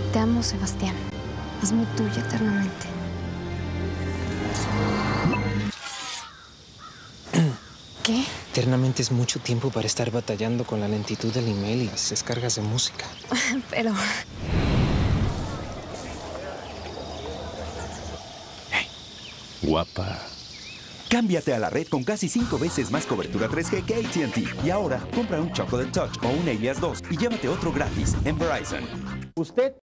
Te amo, Sebastián. Hazme tuya eternamente. ¿Qué? Eternamente es mucho tiempo para estar batallando con la lentitud del email y las descargas de música. Pero... Guapa. Cámbiate a la red con casi 5 veces más cobertura 3G que AT&T. Y ahora, compra un Chocolate Touch o un Alias 2 y llévate otro gratis en Verizon. Usted